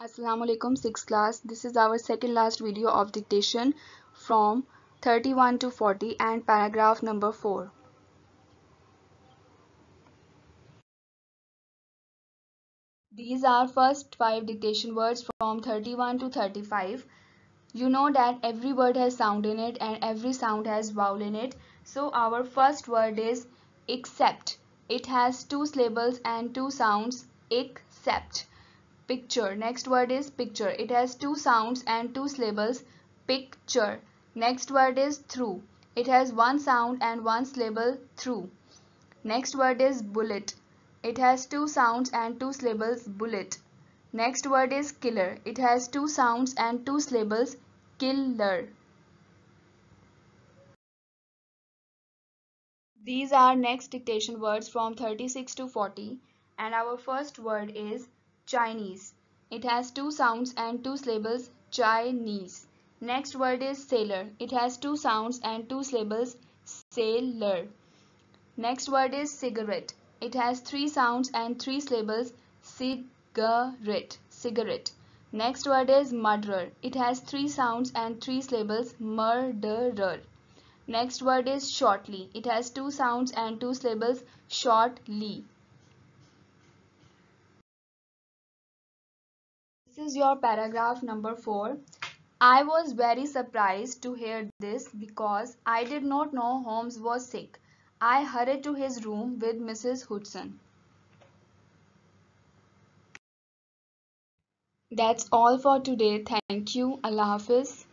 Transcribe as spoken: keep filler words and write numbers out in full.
Assalamu alaikum sixth class. This is our second last video of dictation from thirty-one to forty and paragraph number four. These are first five dictation words from thirty-one to thirty-five. You know that every word has sound in it and every sound has vowel in it. So our first word is except. It has two syllables and two sounds. Except. Picture. Next word is picture. It has two sounds and two syllables. Picture. Next word is through. It has one sound and one syllable. Through. Next word is bullet. It has two sounds and two syllables. Bullet. Next word is killer. It has two sounds and two syllables. Killer. These are next dictation words from thirty-six to forty, and our first word is Chinese. It has two sounds and two syllables. Chinese. Next word is sailor. It has two sounds and two syllables. Sailor. Next word is cigarette. It has three sounds and three syllables. Cigarette. Cigarette. Next word is murderer. It has three sounds and three syllables. Murderer. Next word is shortly. It has two sounds and two syllables. Shortly. This is your paragraph number four. I was very surprised to hear this because I did not know Holmes was sick. I hurried to his room with Missus Hudson. That's all for today. Thank you. Allah Hafiz.